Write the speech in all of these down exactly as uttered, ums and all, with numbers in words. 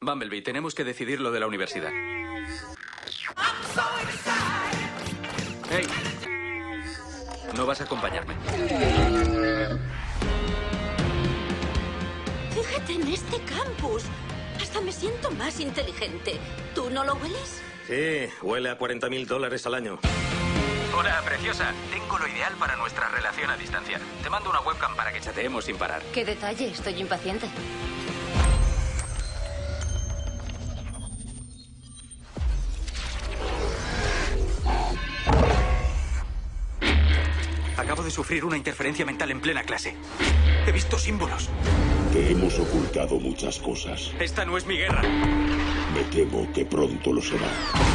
Bumblebee, tenemos que decidir lo de la universidad. ¡Hey! No vas a acompañarme. Fíjate en este campus. Hasta me siento más inteligente. ¿Tú no lo hueles? Sí, huele a cuarenta mil dólares al año. Hola, preciosa. Tengo lo ideal para nuestra relación a distancia. Te mando una webcam para que chateemos sin parar. Qué detalle, estoy impaciente. Acabo de sufrir una interferencia mental en plena clase. He visto símbolos. Te hemos ocultado muchas cosas. Esta no es mi guerra. Me temo que pronto lo será.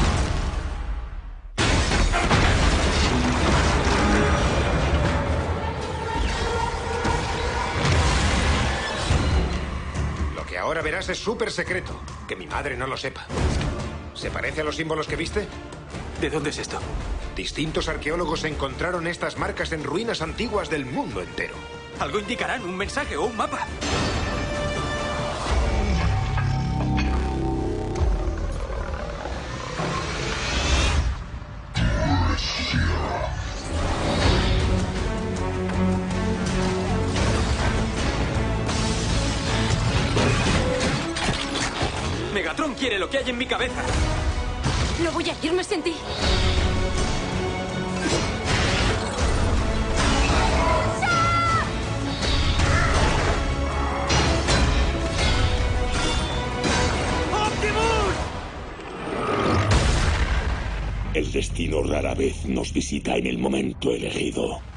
Lo que ahora verás es súper secreto. Que mi madre no lo sepa. ¿Se parece a los símbolos que viste? ¿De dónde es esto? Distintos arqueólogos encontraron estas marcas en ruinas antiguas del mundo entero. Algo indicarán, un mensaje o un mapa. Megatron quiere lo que hay en mi cabeza. No voy a irme sin ti. El destino rara vez nos visita en el momento elegido.